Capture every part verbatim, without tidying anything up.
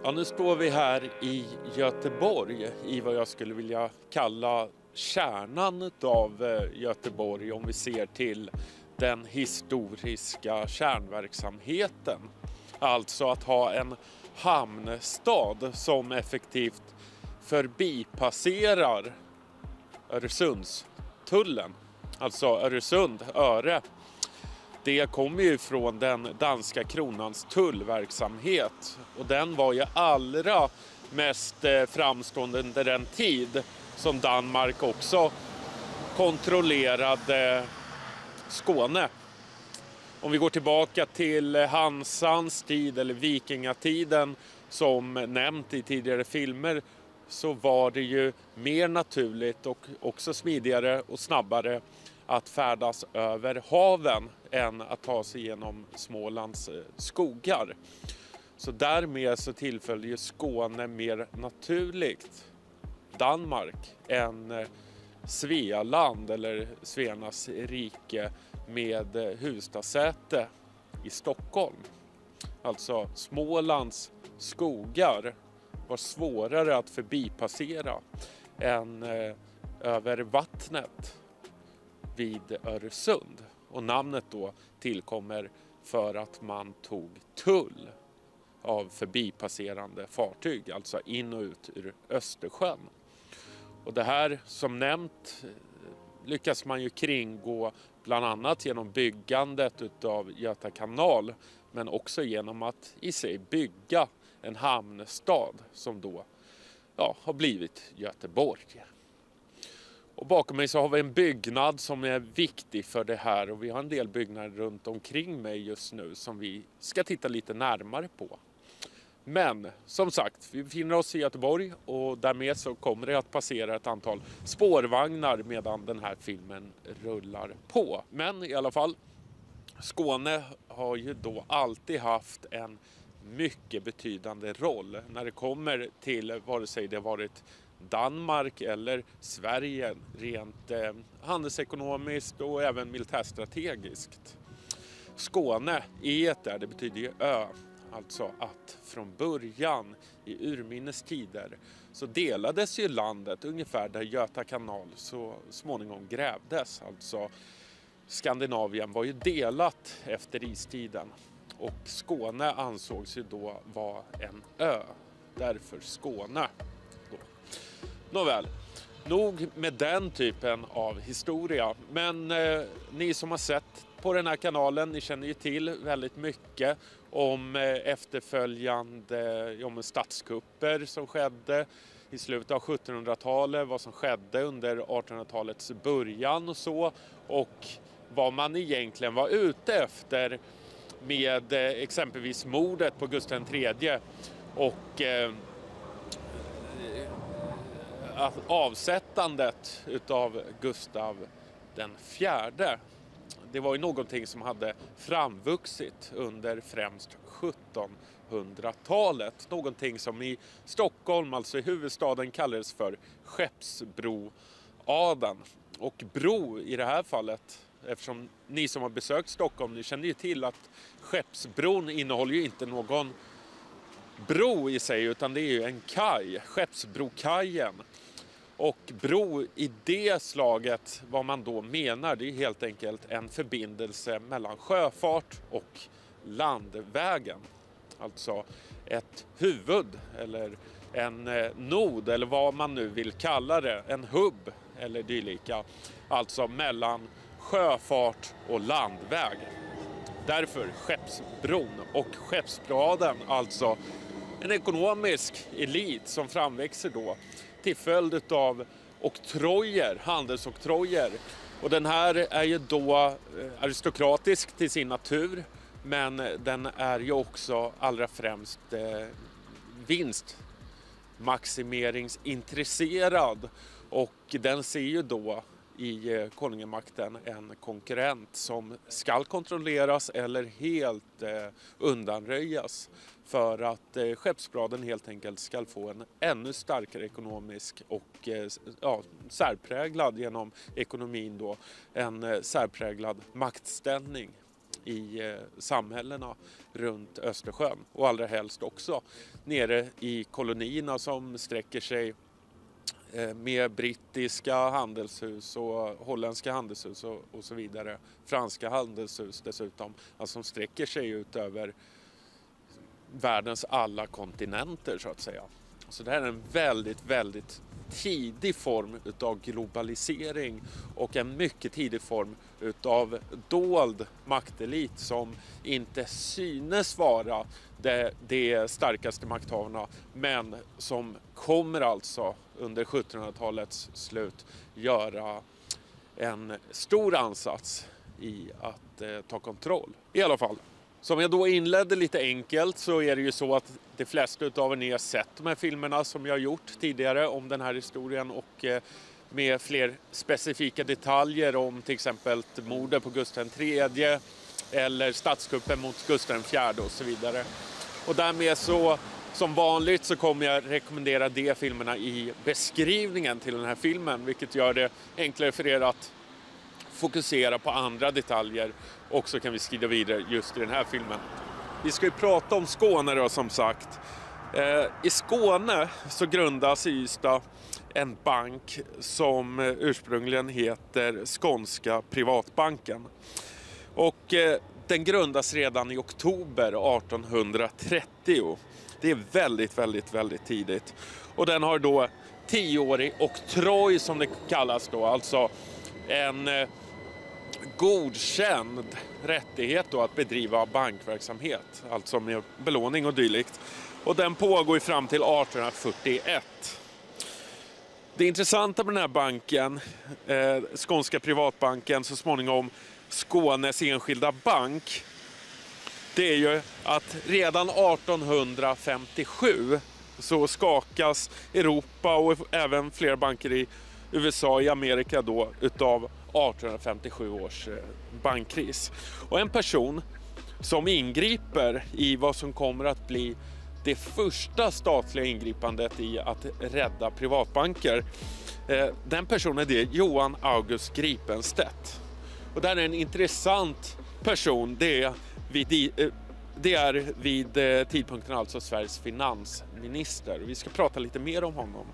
Ja, nu står vi här i Göteborg i vad jag skulle vilja kalla kärnan av Göteborg om vi ser till den historiska kärnverksamheten. Alltså att ha en hamnstad som effektivt förbipasserar Öresundstullen, alltså Öresund, Öre. Det kommer ju från den danska kronans tullverksamhet och den var ju allra mest framstående under den tid som Danmark också kontrollerade Skåne. Om vi går tillbaka till Hansans tid eller vikingatiden som nämnt i tidigare filmer så var det ju mer naturligt och också smidigare och snabbare att färdas över haven än att ta sig genom Smålands skogar. Så därmed så tillföll ju Skåne mer naturligt Danmark än Svealand eller Svearnas rike med huvudstadssäte i Stockholm. Alltså Smålands skogar var svårare att förbipassera än över vattnet vid Öresund. Och namnet då tillkommer för att man tog tull av förbipasserande fartyg, alltså in och ut ur Östersjön. Och det här som nämnt lyckas man ju kringgå bland annat genom byggandet av Göta kanal, men också genom att i sig bygga en hamnstad som då ja, har blivit Göteborg. Och bakom mig så har vi en byggnad som är viktig för det här och vi har en del byggnader runt omkring mig just nu som vi ska titta lite närmare på. Men som sagt, vi befinner oss i Göteborg och därmed så kommer det att passera ett antal spårvagnar medan den här filmen rullar på. Men i alla fall, Skåne har ju då alltid haft en mycket betydande roll när det kommer till vare sig det varit Danmark eller Sverige rent eh, handelsekonomiskt och även militärstrategiskt. Skåne, e där, det betyder ju ö. Alltså att från början i urminnes tider så delades ju landet ungefär där Göta kanal så småningom grävdes. Alltså Skandinavien var ju delat efter istiden och Skåne ansågs ju då vara en ö. Därför Skåne. Då. Nåväl, nog med den typen av historia. Men eh, ni som har sett på den här kanalen, ni känner ju till väldigt mycket om efterföljande om statskupper som skedde i slutet av sjuttonhundratalet, vad som skedde under artonhundratalets början och så, och vad man egentligen var ute efter med exempelvis mordet på Gustav den tredje och eh, avsättandet utav Gustav den fjärde. Det var ju någonting som hade framvuxit under främst sjuttonhundratalet. Någonting som i Stockholm, alltså i huvudstaden, kallades för Skeppsbroadeln. Och bro i det här fallet, eftersom ni som har besökt Stockholm, ni känner ju till att Skeppsbron innehåller ju inte någon bro i sig utan det är ju en kaj, Skeppsbrokajen. Och bro i det slaget, vad man då menar, det är helt enkelt en förbindelse mellan sjöfart och landvägen. Alltså ett huvud eller en nod eller vad man nu vill kalla det, en hubb eller dylika. Alltså mellan sjöfart och landväg. Därför Skeppsbron och Skeppsbroadeln, alltså en ekonomisk elit som framväxer då till följd av oktrojer, handelsoktrojer. Och den här är ju då aristokratisk till sin natur, men den är ju också allra främst eh, vinstmaximeringsintresserad. Och den ser ju då i konungamakten en konkurrent som ska kontrolleras eller helt eh, undanröjas för att eh, Skeppsbroadeln helt enkelt ska få en ännu starkare ekonomisk och eh, ja, särpräglad genom ekonomin då, en eh, särpräglad maktställning i eh, samhällena runt Östersjön. Och allra helst också nere i kolonierna som sträcker sig eh, med brittiska handelshus och holländska handelshus och, och så vidare. Franska handelshus dessutom. Alltså som sträcker sig ut över världens alla kontinenter så att säga. Så det här är en väldigt, väldigt tidig form utav globalisering och en mycket tidig form utav dold maktelit som inte synes vara det, det starkaste makthavarna, men som kommer alltså under sjuttonhundratalets slut göra en stor ansats i att eh, ta kontroll. I alla fall. Som jag då inledde lite enkelt så är det ju så att de flesta av er ni har sett de här filmerna som jag har gjort tidigare om den här historien och med fler specifika detaljer om till exempel mordet på Gustav den tredje eller statskuppen mot Gustav den fjärde och så vidare. Och därmed så som vanligt så kommer jag rekommendera de filmerna i beskrivningen till den här filmen, vilket gör det enklare för er att fokusera på andra detaljer och så kan vi skrida vidare just i den här filmen. Vi ska ju prata om Skåne då som sagt. Eh, I Skåne så grundas i Ystad en bank som ursprungligen heter Skånska Privatbanken. Och eh, den grundas redan i oktober artonhundratrettio. Det är väldigt, väldigt, väldigt tidigt. Och den har då tioårig oktroj som det kallas då, alltså en eh, godkänd rättighet då att bedriva bankverksamhet, alltså med belåning och dylikt. Och den pågår fram till artonhundrafyrtioett. Det intressanta med den här banken, eh, Skånska Privatbanken, så småningom Skånes enskilda bank, det är ju att redan artonhundrafemtiosju så skakas Europa och även flera banker i U S A i Amerika då utav artonhundrafemtiosju års bankkris. Och en person som ingriper i vad som kommer att bli det första statliga ingripandet i att rädda privatbanker, den personen är Johan August Gripenstedt. Och det här är en intressant person. Det är vid, det är vid tidpunkten alltså Sveriges finansminister. Vi ska prata lite mer om honom.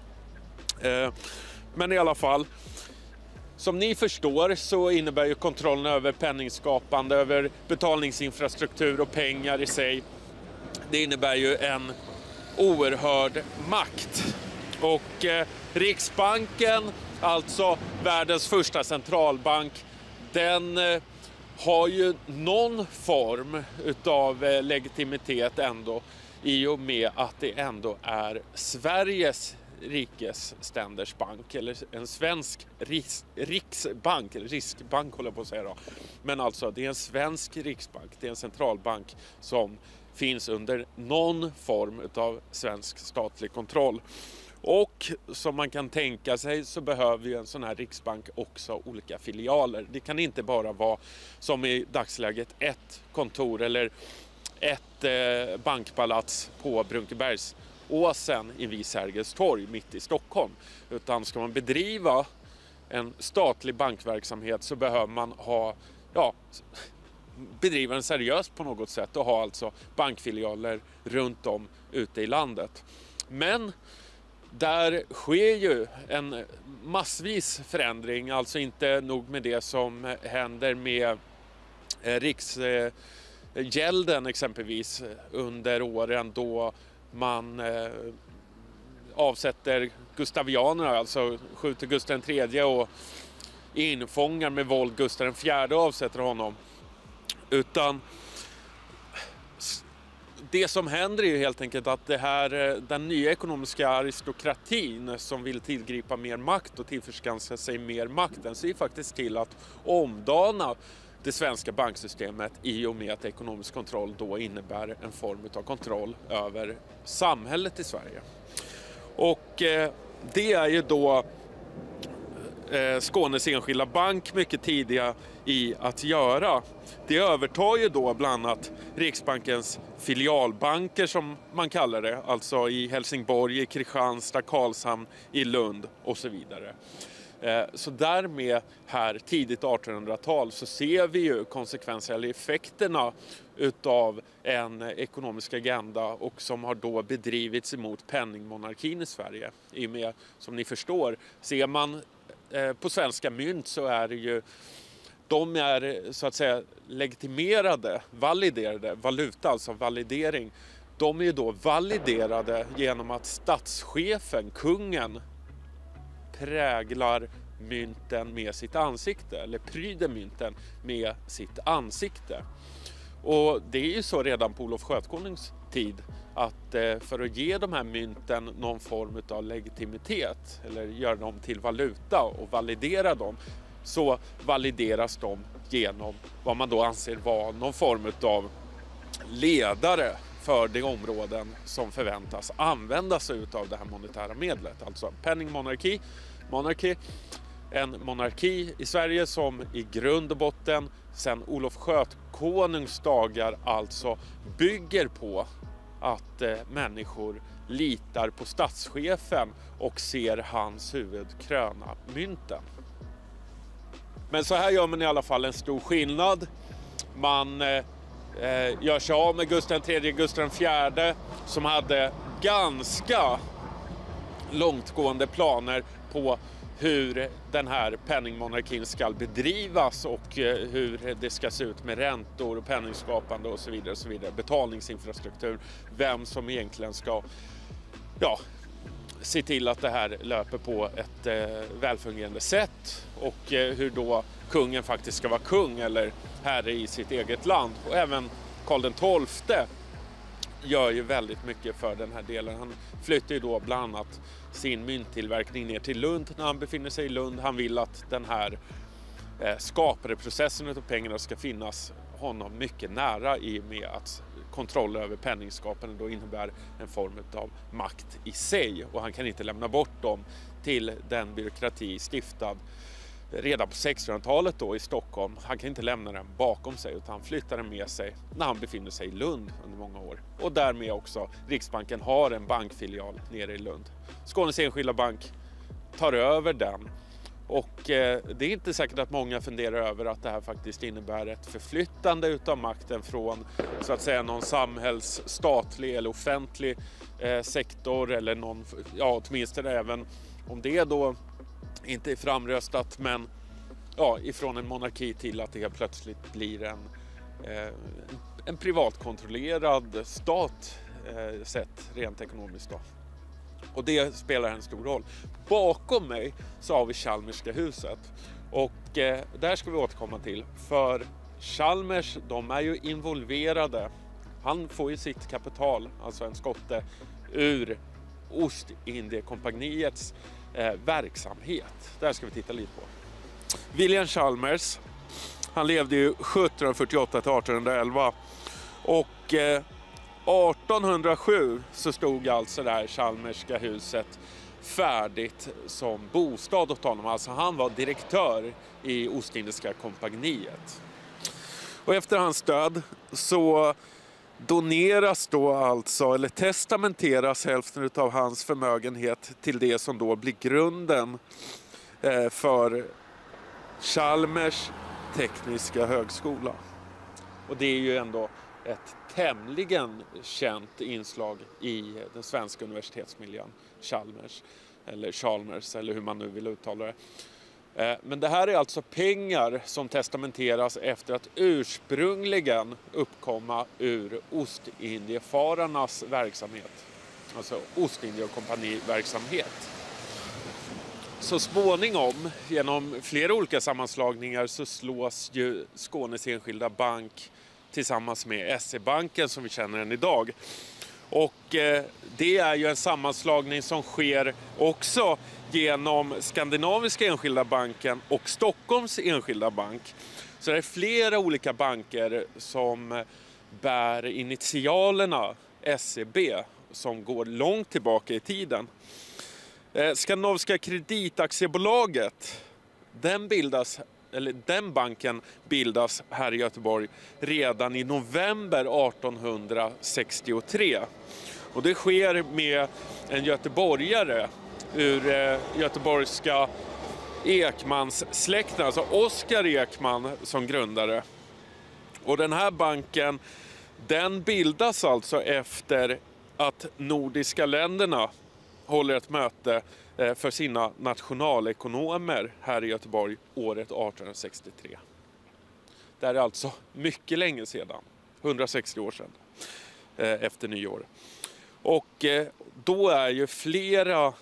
Men i alla fall, som ni förstår så innebär ju kontrollen över penningskapande, över betalningsinfrastruktur och pengar i sig, det innebär ju en oerhörd makt. Och eh, Riksbanken, alltså världens första centralbank, den eh, har ju någon form utav eh, legitimitet ändå i och med att det ändå är Sveriges rikesständers bank, eller en svensk ris, riksbank, eller riskbank håller jag på att säga då. Men alltså det är en svensk riksbank, det är en centralbank som finns under någon form av svensk statlig kontroll. Och som man kan tänka sig så behöver ju en sån här riksbank också olika filialer. Det kan inte bara vara som i dagsläget ett kontor eller ett eh, bankpalats på Brunkebergs Åsen i vid Sergels torg mitt i Stockholm. Utan ska man bedriva en statlig bankverksamhet så behöver man ha, ja, bedriva den seriöst på något sätt och ha alltså bankfilialer runt om ute i landet. Men där sker ju en massvis förändring, alltså inte nog med det som händer med Riksgälden exempelvis under åren då man eh, avsätter gustavianerna, alltså skjuter Gustav den tredje och infångar med våld Gustav den fjärde och avsätter honom. Utan det som händer är ju helt enkelt att det här, den nya ekonomiska aristokratin som vill tillgripa mer makt och tillförskansa sig mer makt, den ser faktiskt till att omdana det svenska banksystemet i och med att ekonomisk kontroll då innebär en form av kontroll över samhället i Sverige. Och eh, det är ju då eh, Skånes enskilda bank mycket tidiga i att göra. Det övertar ju då bland annat Riksbankens filialbanker som man kallar det, alltså i Helsingborg, i Kristianstad, Karlshamn, i Lund och så vidare. Så därmed här tidigt artonhundratal så ser vi ju konsekvenser eller effekterna utav en ekonomisk agenda och som har då bedrivits emot penningmonarkin i Sverige. I och med, som ni förstår, ser man på svenska mynt så är det ju, de är så att säga legitimerade, validerade, valuta alltså validering. De är ju då validerade genom att statschefen, kungen, präglar mynten med sitt ansikte eller pryder mynten med sitt ansikte. Och det är ju så redan på Olof Skötkonungs tid att för att ge de här mynten någon form av legitimitet eller göra dem till valuta och validera dem, så valideras de genom vad man då anser vara någon form av ledare för de områden som förväntas använda sig av det här monetära medlet. Alltså penningmonarki, monarki, en monarki i Sverige som i grund och botten sedan Olof Skötkonungs dagar alltså bygger på att eh, människor litar på statschefen och ser hans huvud kröna mynten. Men så här gör man i alla fall en stor skillnad. Man eh, gör sig av med Gustav den tredje, Gustav den fjärde som hade ganska långtgående planer på hur den här penningmonarkin ska bedrivas och hur det ska se ut med räntor och penningskapande och så vidare, och så vidare. Betalningsinfrastruktur, vem som egentligen ska ja, se till att det här löper på ett eh, välfungerande sätt och eh, hur då kungen faktiskt ska vara kung eller herre i sitt eget land. Och även Karl den tolfte gör ju väldigt mycket för den här delen. Han flyttar ju då bland annat sin mynttillverkning ner till Lund när han befinner sig i Lund. Han vill att den här eh, skapareprocessen av pengarna ska finnas honom mycket nära i och med att kontroll över penningskapen då innebär en form av makt i sig och han kan inte lämna bort dem till den byråkrati stiftad redan på sextonhundratalet då i Stockholm. Han kan inte lämna den bakom sig utan han flyttar den med sig när han befinner sig i Lund under många år. Och därmed också Riksbanken har en bankfilial nere i Lund. Skånes Enskilda Bank tar över den. Och eh, det är inte säkert att många funderar över att det här faktiskt innebär ett förflyttande utav makten från så att säga någon samhällsstatlig eller offentlig eh, sektor eller någon, ja åtminstone även om det då inte är framröstat men ja, ifrån en monarki till att det helt plötsligt blir en, eh, en privatkontrollerad stat eh, sett rent ekonomiskt då. Och det spelar en stor roll. Bakom mig så har vi Chalmerska huset. Och eh, där ska vi återkomma till. För Chalmers, de är ju involverade. Han får ju sitt kapital, alltså en skotte, ur Ostindiekompagniets eh, verksamhet. Där ska vi titta lite på. William Chalmers, han levde ju sjuttonhundrafyrtioåtta till artonhundraelva. Och eh, artonhundrasju så stod alltså det här Chalmerska huset färdigt som bostad åt honom. Alltså han var direktör i Ostindiska kompagniet. Och efter hans död så doneras då alltså, eller testamenteras hälften av hans förmögenhet till det som då blir grunden för Chalmers tekniska högskola. Och det är ju ändå ett tämligen känt inslag i den svenska universitetsmiljön, Chalmers eller Chalmers eller hur man nu vill uttala det. Men det här är alltså pengar som testamenteras efter att ursprungligen uppkomma ur Ostindiefararnas verksamhet, alltså Ostindiekompaniverksamhet. Så småningom, genom flera olika sammanslagningar, så slås ju Skånes Enskilda Bank tillsammans med S E-banken som vi känner den idag. Och eh, det är ju en sammanslagning som sker också genom Skandinaviska Enskilda Banken och Stockholms Enskilda Bank. Så det är flera olika banker som bär initialerna S E B som går långt tillbaka i tiden. Eh, Skandinaviska Kreditaktiebolaget, den bildas eller den banken bildas här i Göteborg redan i november artonhundrasextiotre. Och det sker med en göteborgare ur eh, göteborgska Ekmans-släkten, alltså Oskar Ekman som grundare. Och den här banken, den bildas alltså efter att nordiska länderna håller ett möte för sina nationalekonomer här i Göteborg året arton sextiotre. Det är alltså mycket länge sedan, hundrasextio år sedan, efter nyår. Och då är ju flera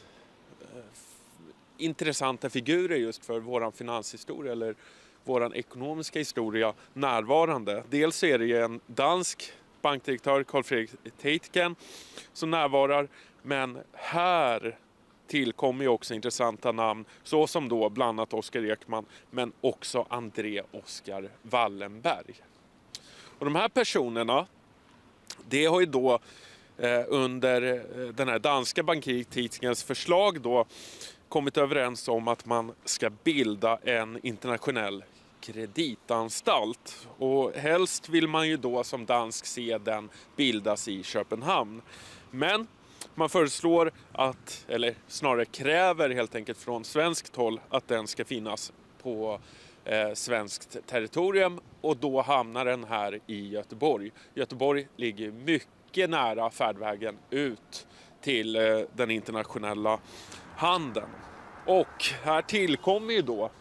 intressanta figurer just för våran finanshistoria eller våran ekonomiska historia närvarande. Dels är det ju en dansk bankdirektör, Carl Fredrik Teitgen, som närvarar. Men här tillkommer ju också intressanta namn, så som då bland annat Oskar Ekman, men också André Oskar Wallenberg. Och de här personerna, det har ju då eh, under den här danska bankiren Teitgens förslag då kommit överens om att man ska bilda en internationell kreditanstalt. Och helst vill man ju då som dansk se den bildas i Köpenhamn. Men man föreslår att, eller snarare kräver helt enkelt från svenskt håll, att den ska finnas på eh, svenskt territorium, och då hamnar den här i Göteborg. Göteborg ligger mycket nära färdvägen ut till eh, den internationella handeln. Och här tillkommer ju då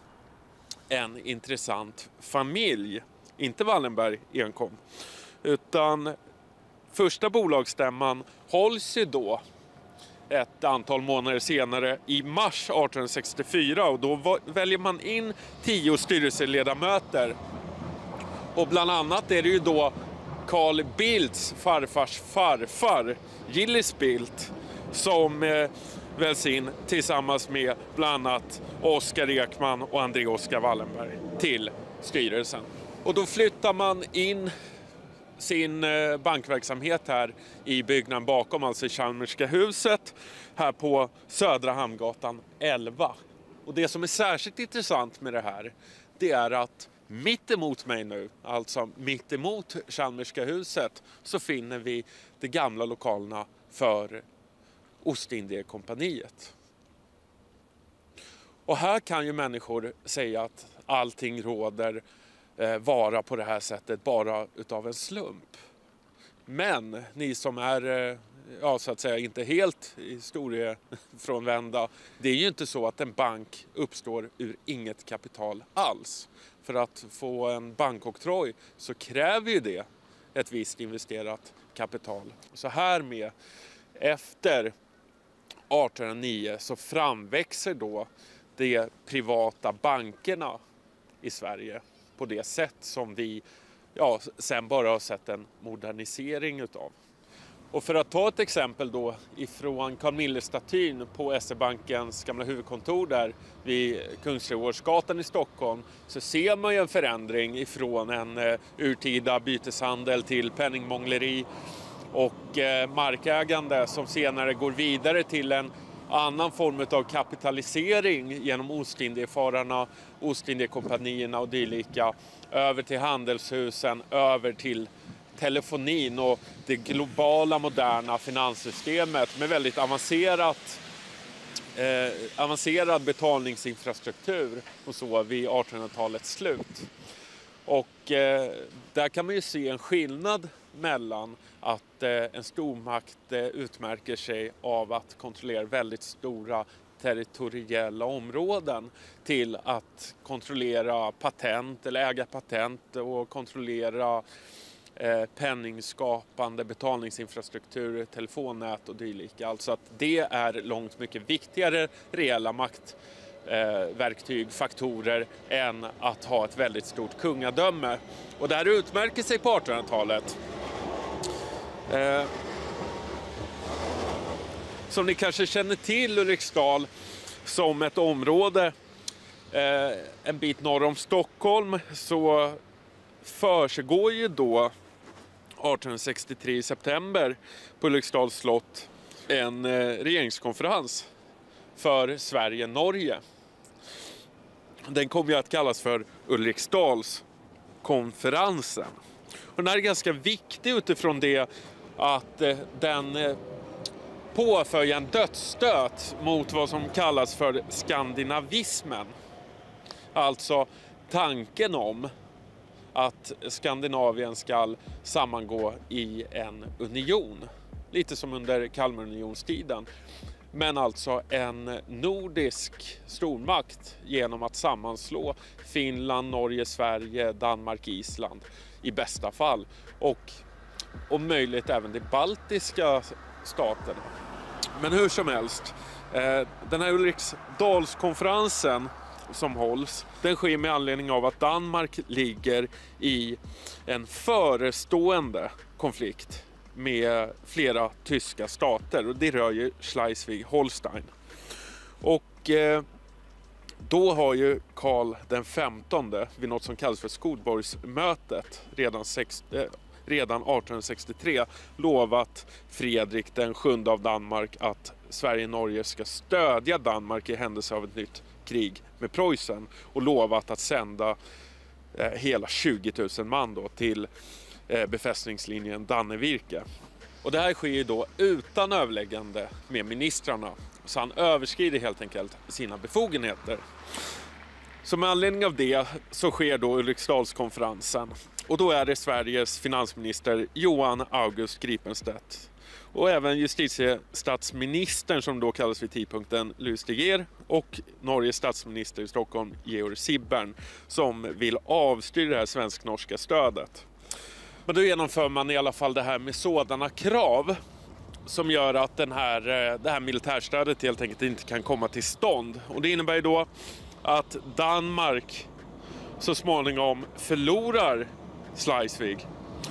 en intressant familj, inte Wallenberg enkom, utan första bolagsstämman hålls ju då ett antal månader senare i mars arton sextiofyra, och då väljer man in tio styrelseledamöter. Och bland annat är det ju då Carl Bildts farfars farfar, Gillis Bildt, som eh, väljs in tillsammans med bland annat Oskar Ekman och André Oskar Wallenberg till styrelsen. Och då flyttar man in sin bankverksamhet här i byggnaden bakom, alltså i Chalmerska huset här på Södra Hamngatan elva. Och det som är särskilt intressant med det här, det är att mitt emot mig nu, alltså mitt emot Chalmerska huset, så finner vi de gamla lokalerna för Ostindiekompaniet. Och här kan ju människor säga att allting råder eh, vara på det här sättet bara utav en slump. Men ni som är, eh, ja, så att säga inte helt historiefrånvända, det är ju inte så att en bank uppstår ur inget kapital alls. För att få en bankoktroj så kräver ju det ett visst investerat kapital. Så här med efter arton noll nio så framväxer då de privata bankerna i Sverige på det sätt som vi ja, sen bara har sett en modernisering utav. Och för att ta ett exempel då ifrån Carl Miller-statyn på S E-bankens gamla huvudkontor där vid Kungsträdgårdsgatan i Stockholm, så ser man ju en förändring ifrån en eh, urtida byteshandel till penningmångleri och eh, markägande som senare går vidare till en annan form av kapitalisering genom Ostindiefararna, Ostindiekompanierna och dylika, över till handelshusen, över till telefonin och det globala moderna finanssystemet med väldigt avancerat, eh, avancerad betalningsinfrastruktur och så vid artonhundratalets slut. Och eh, där kan man ju se en skillnad mellan att eh, en stormakt eh, utmärker sig av att kontrollera väldigt stora territoriella områden till att kontrollera patent eller äga patent och kontrollera eh, penningskapande betalningsinfrastruktur, telefonnät och dylika. Alltså att det är långt mycket viktigare reella maktverktyg, eh, faktorer än att ha ett väldigt stort kungadöme. Och det här utmärker sig på artonhundratalet. Eh, som ni kanske känner till, Ulriksdal som ett område eh, en bit norr om Stockholm, så försiggår ju då arton sextiotre i september på Ulriksdals slott en eh, regeringskonferens för Sverige-Norge. Den kommer ju att kallas för Ulriksdalskonferensen. Och den här är ganska viktig utifrån det att eh, den eh, påföljer en dödsstöt mot vad som kallas för skandinavismen. Alltså tanken om att Skandinavien ska sammangå i en union. Lite som under Kalmarunionstiden. Men alltså en nordisk stormakt genom att sammanslå Finland, Norge, Sverige, Danmark, Island i bästa fall. Och om möjligt även de baltiska staterna. Men hur som helst, den här Ulriksdalskonferensen som hålls, den sker med anledning av att Danmark ligger i en förestående konflikt med flera tyska stater, och det rör ju Schleswig-Holstein. Och eh, då har ju Karl den femtonde vid något som kallas för Skodborgsmötet redan, sex, eh, redan arton sextiotre lovat Fredrik den sjunde av Danmark att Sverige och Norge ska stödja Danmark i händelse av ett nytt krig med Preussen, och lovat att sända eh, hela tjugo tusen man då till eh, befästningslinjen Dannevirke. Och det här sker ju då utan överläggande med ministrarna, så han överskrider helt enkelt sina befogenheter. Så med anledning av det så sker då Ulriksdalskonferensen, och då är det Sveriges finansminister Johan August Gripenstedt och även justitiestatsministern, som då kallas vid tidpunkten Louis de Geer, och Norges statsminister i Stockholm Georg Sibbern, som vill avstyra det här svensk-norska stödet. Men då genomför man i alla fall det här med sådana krav som gör att den här, det här militärstödet helt enkelt inte kan komma till stånd. Och det innebär ju då att Danmark så småningom förlorar Schleswig.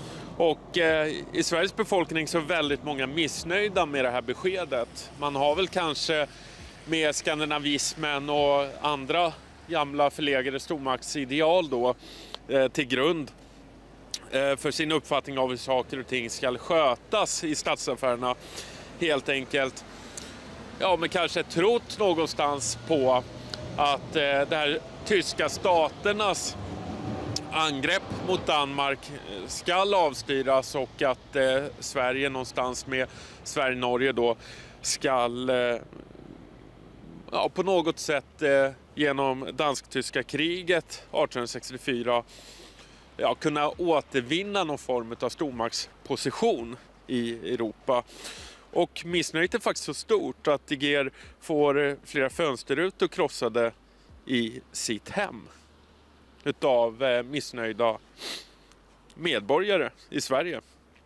Och eh, i Sveriges befolkning så är väldigt många missnöjda med det här beskedet. Man har väl kanske med skandinavismen och andra gamla förlegade stormaktsideal då eh, till grund eh, för sin uppfattning av hur saker och ting ska skötas i statsaffärerna. Helt enkelt, ja, men kanske trott någonstans på att eh, det här tyska staternas angrepp mot Danmark ska avstyras, och att eh, Sverige någonstans med Sverige-Norge då ska eh, ja, på något sätt eh, genom dansk-tyska kriget arton sextiofyra ja, kunna återvinna någon form av stormaktsposition i Europa. Och missnöjet är faktiskt så stort att de Geer får flera fönsterrutor krossade i sitt hem utav eh, missnöjda medborgare i Sverige.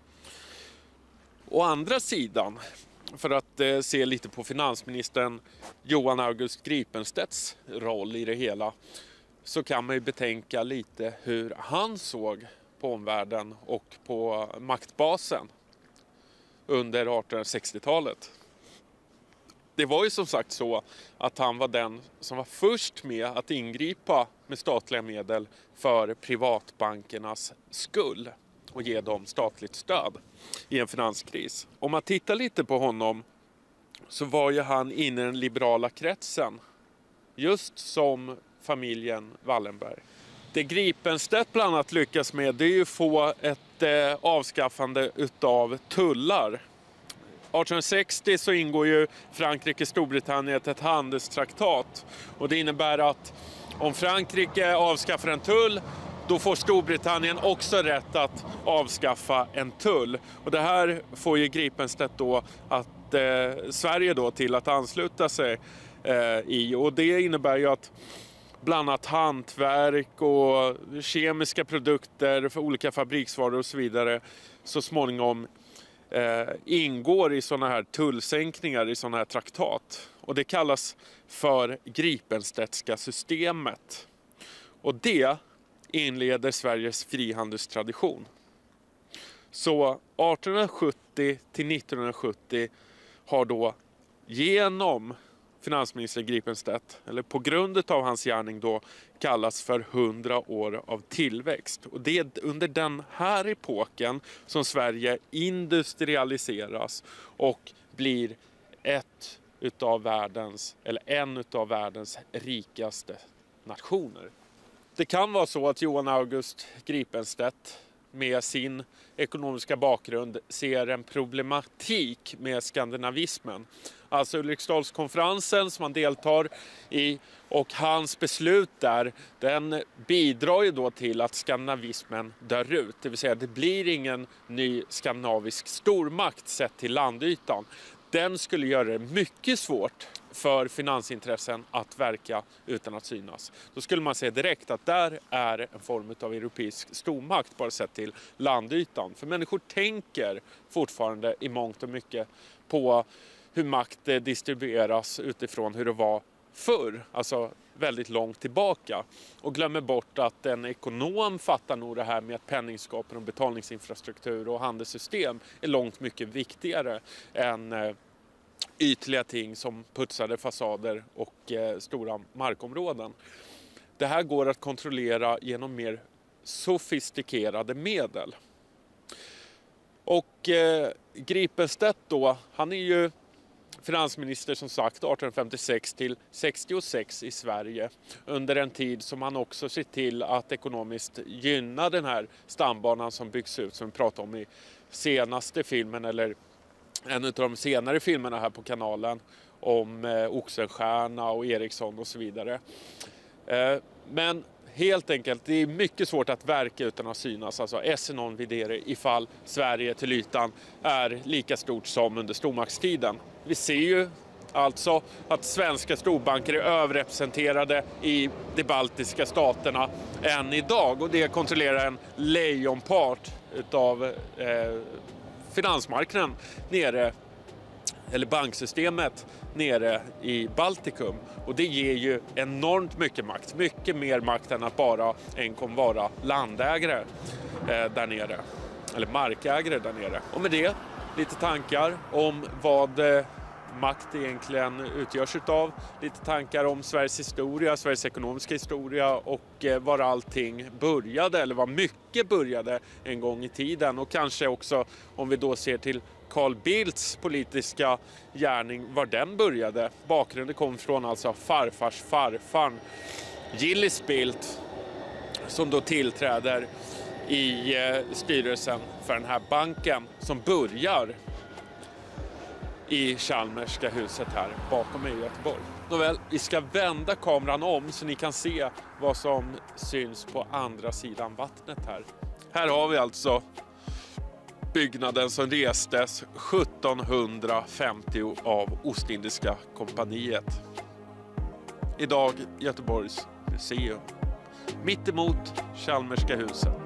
Å andra sidan, för att eh, se lite på finansministern Johan August Gripenstedts roll i det hela, så kan man ju betänka lite hur han såg på omvärlden och på maktbasen under arton sextiotalet. Det var ju som sagt så att han var den som var först med att ingripa med statliga medel för privatbankernas skull och ge dem statligt stöd i en finanskris. Om man tittar lite på honom så var ju han inne i den liberala kretsen, just som familjen Wallenberg. Det Gripenstedt bland annat lyckas med, det är ju få ett eh, avskaffande utav tullar. arton sextio så ingår ju Frankrike och Storbritannien ett handelstraktat, och det innebär att om Frankrike avskaffar en tull, då får Storbritannien också rätt att avskaffa en tull. Och det här får ju Gripenstedt då att eh, Sverige då till att ansluta sig eh, i, och det innebär ju att bland annat hantverk och kemiska produkter för olika fabriksvaror och så vidare så småningom eh, ingår i sådana här tullsänkningar, i sådana här traktat. Och det kallas för Gripenstedtska systemet. Och det inleder Sveriges frihandelstradition. Så arton sjuttio till nittonhundrasjuttio har då genom finansminister Gripenstedt, eller på grund av hans gärning då, kallas för hundra år av tillväxt. Och det är under den här epoken som Sverige industrialiseras och blir ett utav världens, eller en utav världens rikaste nationer. Det kan vara så att Johan August Gripenstedt med sin ekonomiska bakgrund ser en problematik med skandinavismen. Alltså Ulriksdalskonferensen som han deltar i och hans beslut där, den bidrar ju då till att skandinavismen dör ut. Det vill säga det blir ingen ny skandinavisk stormakt sett till landytan. Den skulle göra det mycket svårt för finansintressen att verka utan att synas. Då skulle man säga direkt att där är en form av europeisk stormakt bara sett till landytan. För människor tänker fortfarande i mångt och mycket på hur makt distribueras utifrån hur det var förr, alltså väldigt långt tillbaka, och glömmer bort att en ekonom fattar nog det här med att penningskapen och betalningsinfrastruktur och handelssystem är långt mycket viktigare än eh, ytliga ting som putsade fasader och eh, stora markområden. Det här går att kontrollera genom mer sofistikerade medel. Och eh, Gripenstedt då, han är ju finansminister som sagt arton femtiosex till sextiosex i Sverige, under en tid som han också ser till att ekonomiskt gynna den här stambanan som byggs ut, som vi pratade om i senaste filmen, eller en av de senare filmerna här på kanalen om eh, Oxenstierna och Ericsson och så vidare. Eh, men helt enkelt, det är mycket svårt att verka utan att synas. Alltså esse non videre ifall Sverige till ytan är lika stort som under stormaktstiden. Vi ser ju alltså att svenska storbanker är överrepresenterade i de baltiska staterna än idag. Och det kontrollerar en lejonpart av eh, finansmarknaden nere, eller banksystemet nere i Baltikum. Och det ger ju enormt mycket makt. Mycket mer makt än att bara enkom vara landägare eh, där nere. Eller markägare där nere. Och med det, lite tankar om vad eh, makt egentligen utgörs utav. Lite tankar om Sveriges historia, Sveriges ekonomiska historia och eh, var allting började, eller var mycket började en gång i tiden. Och kanske också om vi då ser till Carl Bildts politiska gärning, var den började. Bakgrunden kom från alltså farfars farfar Gillis Bildt, som då tillträder i eh, styrelsen för den här banken som börjar i Chalmerska huset här bakom mig i Göteborg. Nåväl, vi ska vända kameran om så ni kan se vad som syns på andra sidan vattnet här. Här har vi alltså byggnaden som restes sjuttonhundrafemtio av Ostindiska kompaniet. Idag Göteborgs museum. Mitt emot Chalmerska huset.